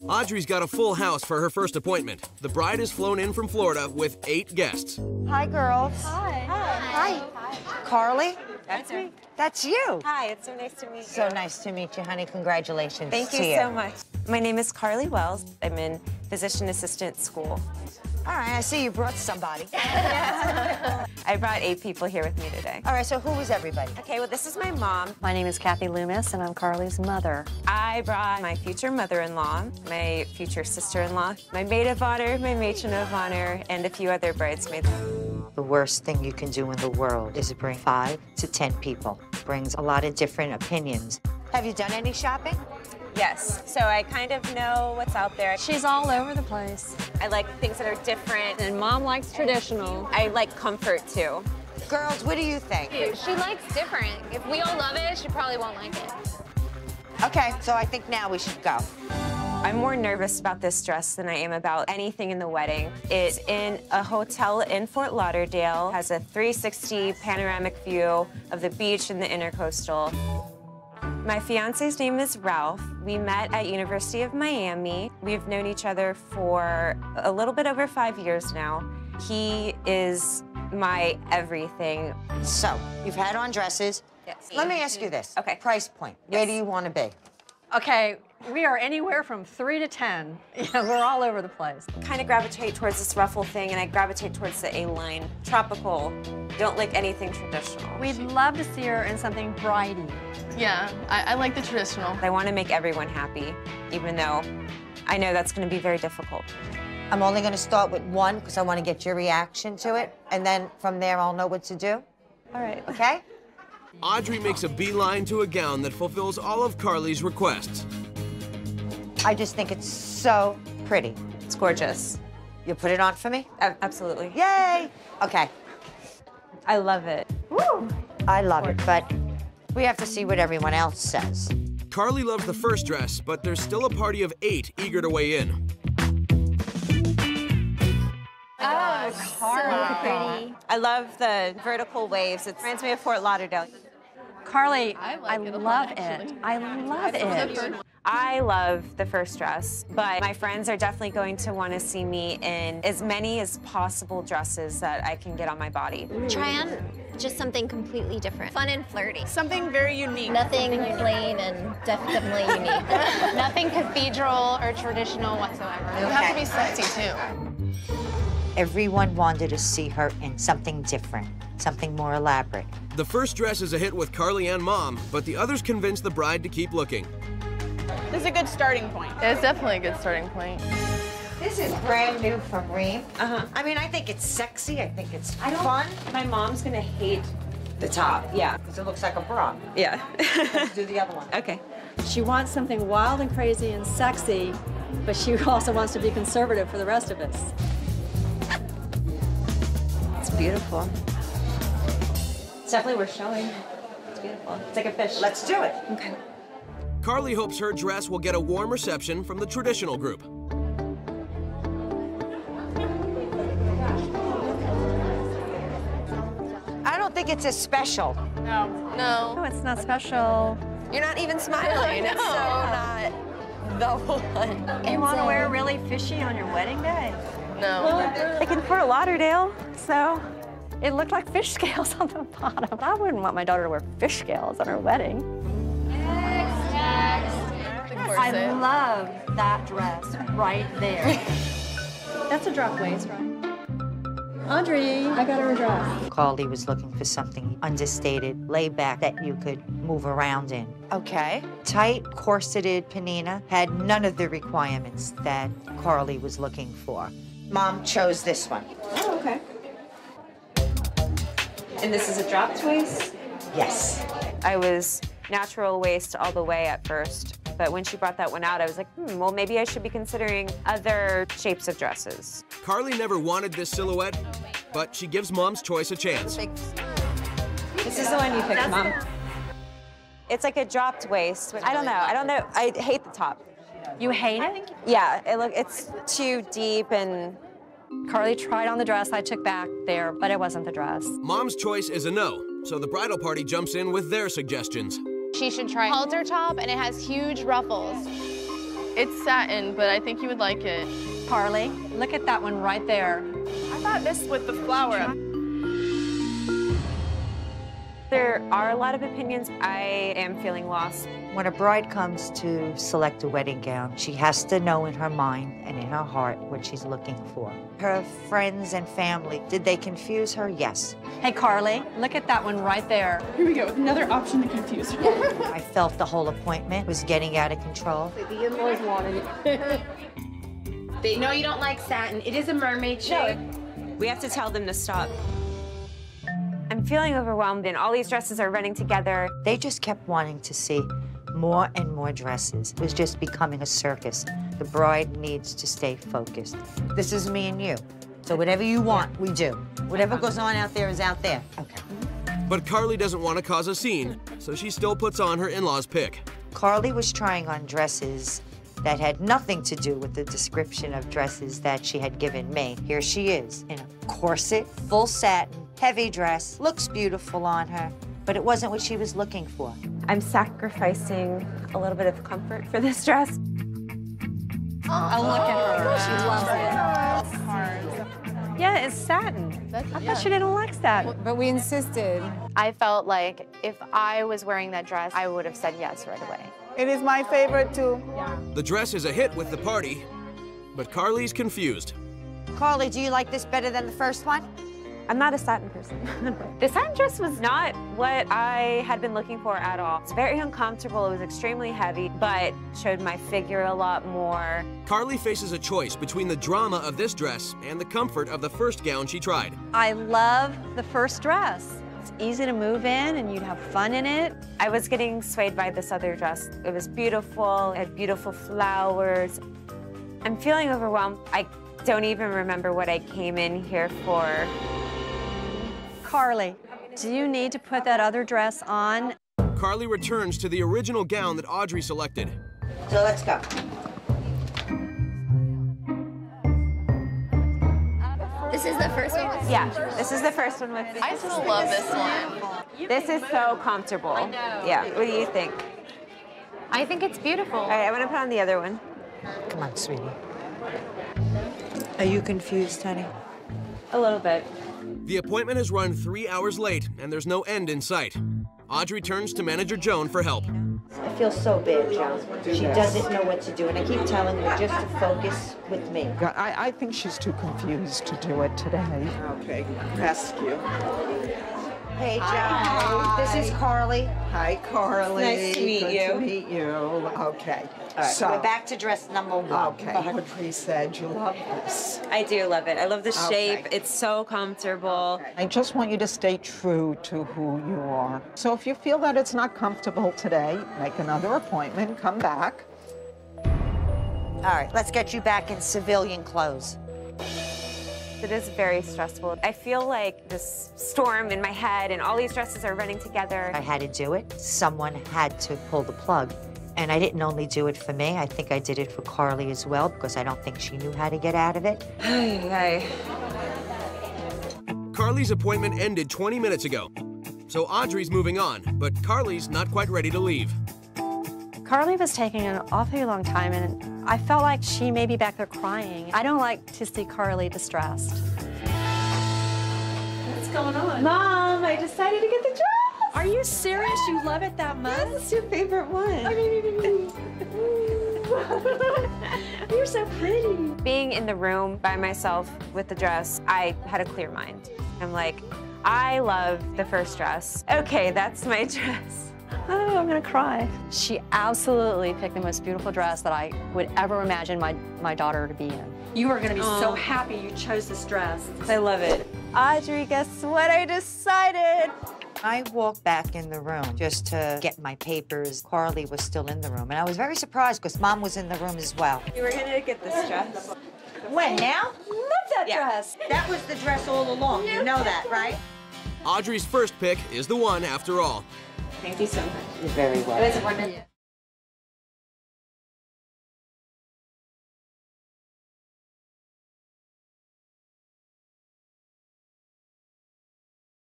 Audrey's got a full house for her first appointment. The bride is flown in from Florida with 8 guests. Hi, girls. Hi. Hi. Carli? That's me. That's you. Hi, it's so nice to meet you. So nice to meet you, honey. Congratulations. Thank you so much. My name is Carli Wells. I'm in physician assistant school. All right, I see you brought somebody. I brought 8 people here with me today. All right, so who was everybody? Okay, well, this is my mom. My name is Kathy Loomis, and I'm Carli's mother. I brought my future mother-in-law, my future sister-in-law, my maid of honor, my matron of honor, and a few other bridesmaids. The worst thing you can do in the world is bring 5 to 10 people. Brings a lot of different opinions. Have you done any shopping? Yes, so I kind of know what's out there. She's all over the place. I like things that are different. And Mom likes traditional. I like comfort, too. Girls, what do you think? She likes different. If we all love it, she probably won't like it. Okay, so I think now we should go. I'm more nervous about this dress than I am about anything in the wedding. It's in a hotel in Fort Lauderdale, has a 360 panoramic view of the beach and the intercoastal. My fiance's name is Ralph. We met at University of Miami. We've known each other for a little bit over 5 years now. He is my everything. So, you've had on dresses. Yes. Let me ask you this. Okay. Price point. Yes. Where do you want to be? Okay, we are anywhere from 3 to 10. Yeah, we're all over the place. Kind of gravitate towards this ruffle thing, and I gravitate towards the A-line. Tropical. Don't like anything traditional. We'd love to see her in something bridey. Yeah, I like the traditional. I want to make everyone happy, even though I know that's going to be very difficult. I'm only going to start with 1 because I want to get your reaction to it, and then from there I'll know what to do. All right. Okay? Audrey makes a beeline to a gown that fulfills all of Carli's requests. I just think it's so pretty. It's gorgeous. You'll put it on for me? Absolutely. Yay! Okay. I love it. Woo! I love it, but we have to see what everyone else says. Carli loves the first dress, but there's still a party of 8 eager to weigh in. Oh, so pretty. I love the vertical waves. It reminds me of Fort Lauderdale. Carli, I like I it a lot, love actually. it. I love it. I love the first dress, but my friends are definitely going to want to see me in as many as possible dresses that I can get on my body. Try on just something completely different. Fun and flirty. Something very unique. Nothing plain and definitely unique. Nothing cathedral or traditional whatsoever. You have to be sexy, too. Everyone wanted to see her in something different, something more elaborate. The first dress is a hit with Carli and Mom, but the others convince the bride to keep looking. This is a good starting point. It's definitely a good starting point. This is brand new from Reem. Uh-huh. I mean, I think it's sexy. I think it's fun. My mom's going to hate The top. Yeah. Because it looks like a bra. Yeah. Let's do the other one. Okay. She wants something wild and crazy and sexy, but she also wants to be conservative for the rest of us. It's beautiful. It's definitely worth showing. It's beautiful. It's like a fish. Let's do it. Okay. Carli hopes her dress will get a warm reception from the traditional group. I don't think it's as special. No. No, it's not special. You're not even smiling. It's so not the one. You want to wear really fishy on your wedding day? No. Like in Fort Lauderdale, so. It looked like fish scales on the bottom. I wouldn't want my daughter to wear fish scales on her wedding. I love that dress right there. That's a drop waist, right? Audrey, I got her a dress. Carli was looking for something understated, laid back that you could move around in. Okay. Tight, corseted panina had none of the requirements that Carli was looking for. Mom chose this one. Oh, okay. And this is a dropped waist? Yes. I was natural waist all the way at first, but when she brought that one out, I was like, well, maybe I should be considering other shapes of dresses. Carli never wanted this silhouette, but she gives Mom's choice a chance. This is the one you picked, Mom. It's like a dropped waist. I don't know. I hate the top. You hate it? Yeah, it's too deep and... Carli tried on the dress I took back there, but it wasn't the dress. Mom's choice is a no, so the bridal party jumps in with their suggestions. She should try halter top, and it has huge ruffles. It's satin, but I think you would like it. Carli, look at that one right there. I thought this with the flower. There are a lot of opinions. I am feeling lost. When a bride comes to select a wedding gown, she has to know in her mind and in her heart what she's looking for. Her friends and family, did they confuse her? Yes. Hey, Carli, look at that one right there. Here we go, another option to confuse her. I felt the whole appointment was getting out of control. The in-laws wanted it. They know you don't like satin. It is a mermaid shape. We have to tell them to stop. I'm feeling overwhelmed, and all these dresses are running together. They just kept wanting to see more and more dresses. It was just becoming a circus. The bride needs to stay focused. This is me and you. So whatever you want, we do. Whatever goes on out there is out there. Okay. But Carli doesn't want to cause a scene, so she still puts on her in-laws' pick. Carli was trying on dresses that had nothing to do with the description of dresses that she had given me. Here she is in a corset, full satin, heavy dress, looks beautiful on her, but it wasn't what she was looking for. I'm sacrificing a little bit of comfort for this dress. Oh, look at her. She loves it. Yeah, it's satin. I thought she didn't like satin. But we insisted. I felt like if I was wearing that dress, I would have said yes right away. It is my favorite too. The dress is a hit with the party, but Carli's confused. Carli, do you like this better than the first one? I'm not a satin person. The satin dress was not what I had been looking for at all. It's very uncomfortable, it was extremely heavy, but showed my figure a lot more. Carli faces a choice between the drama of this dress and the comfort of the first gown she tried. I love the first dress. It's easy to move in and you'd have fun in it. I was getting swayed by this other dress. It was beautiful, it had beautiful flowers. I'm feeling overwhelmed. I don't even remember what I came in here for. Carli, do you need to put that other dress on? Carli returns to the original gown that Audrey selected. So let's go. This is the first one with Yeah, this is the first one with. I still love this one. This is so comfortable. I know. Yeah, what do you think? I think it's beautiful. All right, I want to put on the other one. Come on, sweetie. Are you confused, honey? A little bit. The appointment has run 3 hours late, and there's no end in sight. Audrey turns to manager Joan for help. I feel so bad, Joan. She doesn't know what to do, and I keep telling her just to focus with me. I think she's too confused to do it today. Okay, rescue. Hey, Joan. This is Carli. Hi, Carli. Nice to meet Good you. to meet you. Okay. All right, so we're back to dress number one. Okay, Audrey said you love this. I do love it. I love the shape. Okay. It's so comfortable. I just want you to stay true to who you are. So if you feel that it's not comfortable today, make another appointment, come back. All right, let's get you back in civilian clothes. It is very stressful. I feel like this storm in my head and all these dresses are running together. I had to do it. Someone had to pull the plug. And I didn't only do it for me, I think I did it for Carli as well, because I don't think she knew how to get out of it. Carli's appointment ended 20 minutes ago, so Audrey's moving on, but Carli's not quite ready to leave. Carli was taking an awfully long time, and I felt like she may be back there crying. I don't like to see Carli distressed. What's going on? Mom, I decided to get the dress. Are you serious? You love it that much? It's your favorite one. You're so pretty. Being in the room by myself with the dress, I had a clear mind. I'm like, I love the first dress. Okay, that's my dress. Oh, I'm gonna cry. She absolutely picked the most beautiful dress that I would ever imagine my daughter to be in. You are gonna be so happy you chose this dress. I love it. Audrey, guess what I decided? I walked back in the room just to get my papers. Carli was still in the room, and I was very surprised because Mom was in the room as well. You were gonna get this dress. When, now? Love that dress. That was the dress all along. You know that, right? Audrey's first pick is the one after all. Thank you so much. You're very welcome. It was wonderful.